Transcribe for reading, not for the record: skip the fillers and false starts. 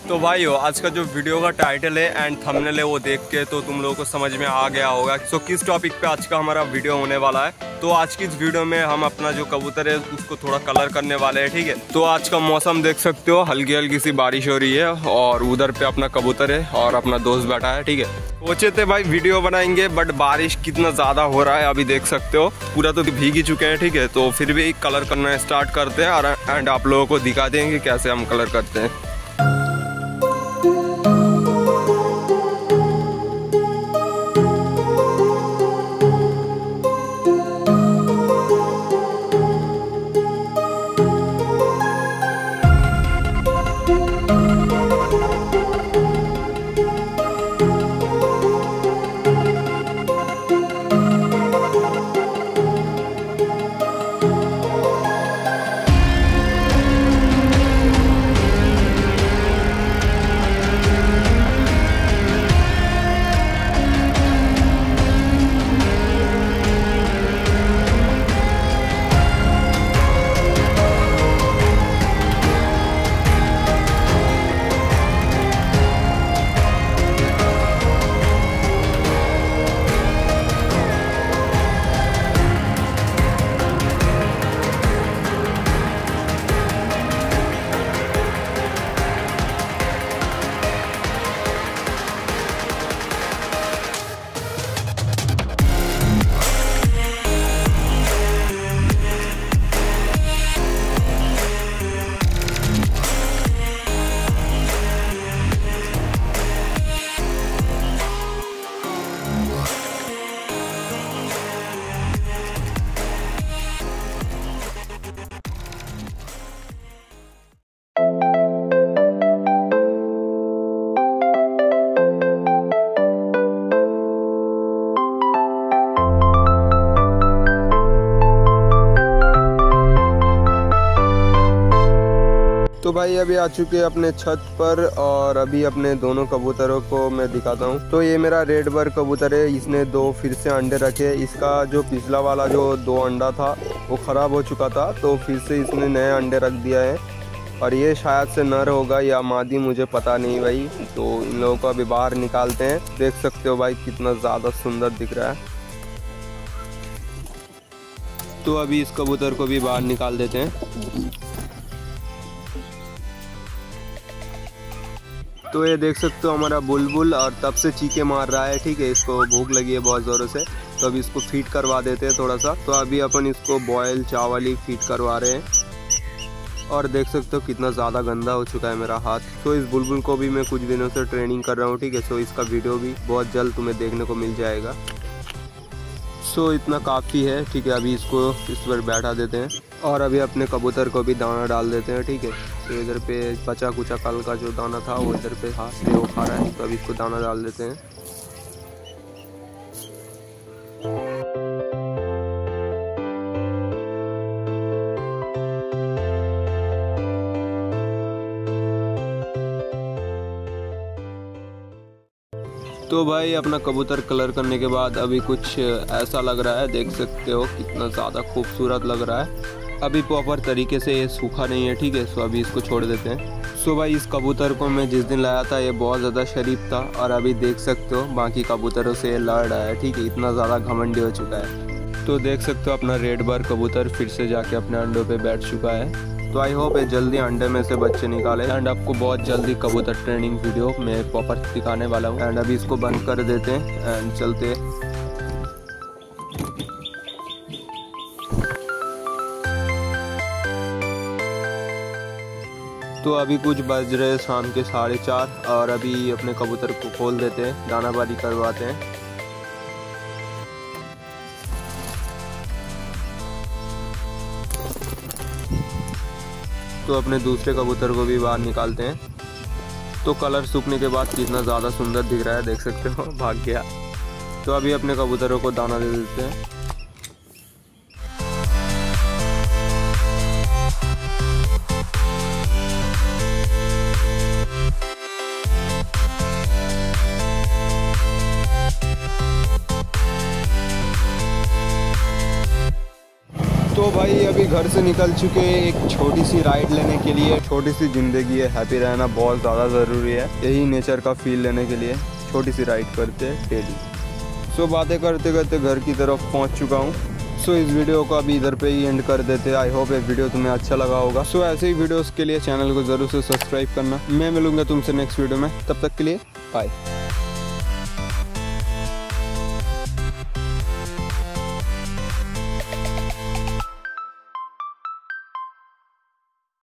तो भाई हो आज का जो वीडियो का टाइटल है एंड थंबनेल है वो देख के तो तुम लोगों को समझ में आ गया होगा सो किस टॉपिक पे आज का हमारा वीडियो होने वाला है। तो आज की इस वीडियो में हम अपना जो कबूतर है उसको थोड़ा कलर करने वाले हैं, ठीक है। तो आज का मौसम देख सकते हो, हल्की हल्की सी बारिश हो रही है और उधर पे अपना कबूतर है और अपना दोस्त बैठा है, ठीक है। सोचे थे भाई वीडियो बनाएंगे बट बारिश कितना ज़्यादा हो रहा है अभी देख सकते हो, पूरा तो भीग ही चुके हैं, ठीक है। तो फिर भी कलर करना स्टार्ट करते हैं एंड आप लोगों को दिखा देंगे कैसे हम कलर करते हैं। तो भाई अभी आ चुके हैं अपने छत पर और अभी अपने दोनों कबूतरों को मैं दिखाता हूँ। तो ये मेरा रेड बर्ड कबूतर है, इसने दो फिर से अंडे रखे। इसका जो पिछला वाला जो 2 अंडा था वो ख़राब हो चुका था, तो फिर से इसने नए अंडे रख दिया है और ये शायद से नर होगा या मादी, मुझे पता नहीं भाई। तो इन लोगों को अभी बाहर निकालते हैं। देख सकते हो भाई कितना ज़्यादा सुंदर दिख रहा है। तो अभी इस कबूतर को भी बाहर निकाल देते हैं। तो ये देख सकते हो हमारा बुलबुल और तब से चीखे मार रहा है, ठीक है। इसको भूख लगी है बहुत ज़ोरों से, तो अभी इसको फीड करवा देते हैं थोड़ा सा। तो अभी अपन इसको बॉयल चावल ही फीड करवा रहे हैं और देख सकते हो कितना ज़्यादा गंदा हो चुका है मेरा हाथ। तो इस बुलबुल को भी मैं कुछ दिनों से ट्रेनिंग कर रहा हूँ, ठीक है। सो इसका वीडियो भी बहुत जल्द तुम्हें देखने को मिल जाएगा। सो इतना काफ़ी है, ठीक है। अभी इसको इस पर बैठा देते हैं और अभी अपने कबूतर को भी दाना डाल देते हैं, ठीक है। तो इधर पे बचा कुचा कल का जो दाना था वो इधर पे हाथ से वो खा रहा है, तो अभी इसको दाना डाल देते हैं। तो भाई अपना कबूतर कलर करने के बाद अभी कुछ ऐसा लग रहा है, देख सकते हो कितना ज़्यादा खूबसूरत लग रहा है। अभी प्रॉपर तरीके से ये सूखा नहीं है, ठीक है। सो अभी इसको छोड़ देते हैं। सो भाई इस कबूतर को मैं जिस दिन लाया था ये बहुत ज़्यादा शरीफ था और अभी देख सकते हो बाकी कबूतरों से लड़ रहा है, ठीक है। इतना ज़्यादा घमंडी हो चुका है। तो देख सकते हो अपना रेड बर्ड कबूतर फिर से जाके अपने अंडों पे बैठ चुका है। तो आई होप ये जल्दी अंडे में से बच्चे निकाले एंड आपको बहुत जल्दी कबूतर ट्रेनिंग वीडियो में प्रॉपर दिखाने वाला हूँ। एंड अभी इसको बंद कर देते हैं एंड चलते। तो अभी कुछ बज रहे शाम के 4:30 और अभी अपने कबूतर को खोल देते हैं, दाना बारी करवाते हैं। तो अपने दूसरे कबूतर को भी बाहर निकालते हैं। तो कलर सूखने के बाद कितना ज़्यादा सुंदर दिख रहा है, देख सकते हो, भाग गया। तो अभी अपने कबूतरों को दाना दे देते हैं। तो भाई अभी घर से निकल चुके एक छोटी सी राइड लेने के लिए। छोटी सी जिंदगी है, हैप्पी रहना बहुत ज़्यादा ज़रूरी है। यही नेचर का फील लेने के लिए छोटी सी राइड करते हैं डेली। सो बातें करते करते घर की तरफ पहुंच चुका हूं। सो इस वीडियो को अभी इधर पे ही एंड कर देते हैं। आई होप ये वीडियो तुम्हें अच्छा लगा होगा। सो ऐसे ही वीडियोस के लिए चैनल को ज़रूर से सब्सक्राइब करना। मैं मिलूंगा तुमसे नेक्स्ट वीडियो में, तब तक के लिए बाय।